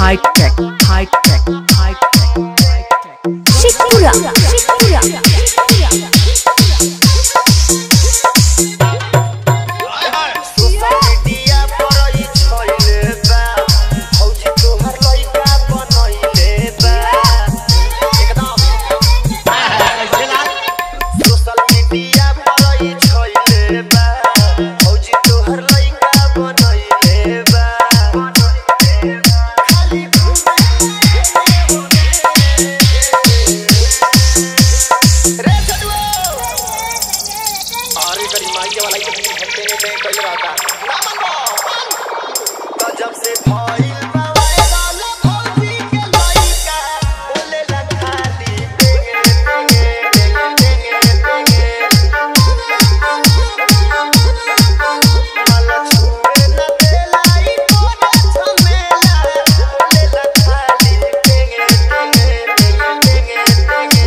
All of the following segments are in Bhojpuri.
high tech, high tech, high tech, high tech. Shikura, Shikura, Shikura. जब से भाई भौजी के लइका बोले ला खाली टेंगे टेंगे टेंगे टेंगे मला छुए न देलाई तोरे झमेला बोले ला खाली टेंगे टेंगे टेंगे टेंगे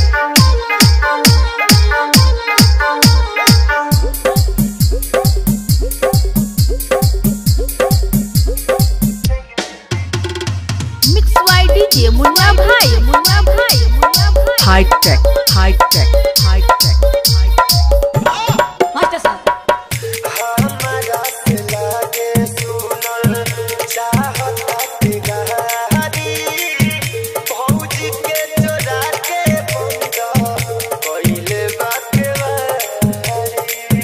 DJ Munna bhai, Munna bhai, Munna bhai. High tech, high tech, high tech, high tech. Master sahab. हमारा से लागे सुनल चाहता के गहारी भौजी के चोरा के बंदा कइले बाके वारी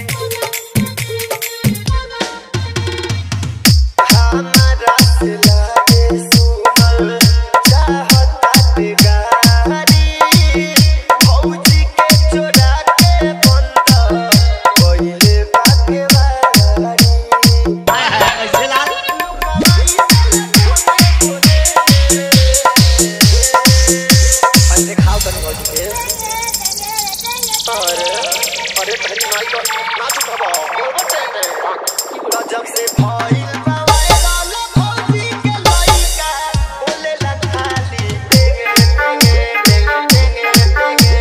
हमारा से लागे सुनल चाहता के गहारी भौजी के चोरा के बंदा कइले बाके वारी अरे खाओ तनी भौजी के अरे तनी माई को नाच खबो बोल चेटे जब से भाई भौजी के लइका बोले ला खाली टेंगे टेंगे टेंगे टेंगे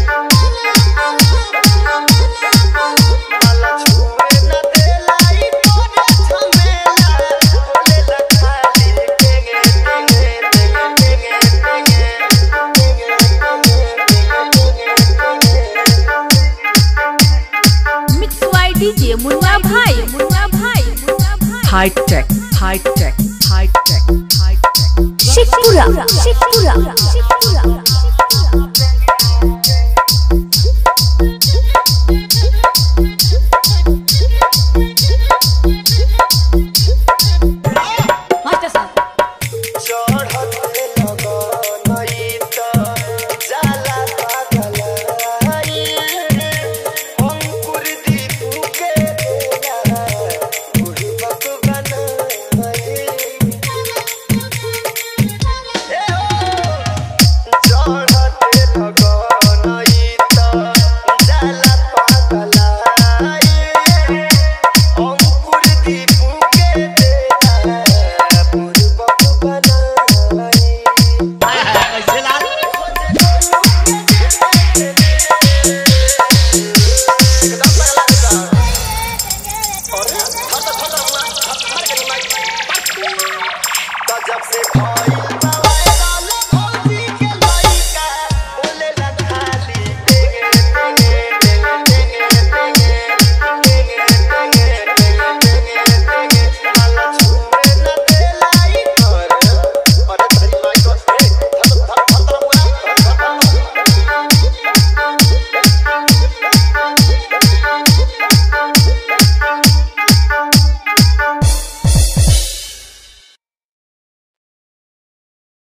मला छुए न देलाई तोरे झमेला बोले ला खाली टेंगे टेंगे टेंगे टेंगे Mix by DJ Munna bhai, Munna bhai, Munna bhai. High tech, high tech, high tech, high tech. Shikura, Shikura, Shikura.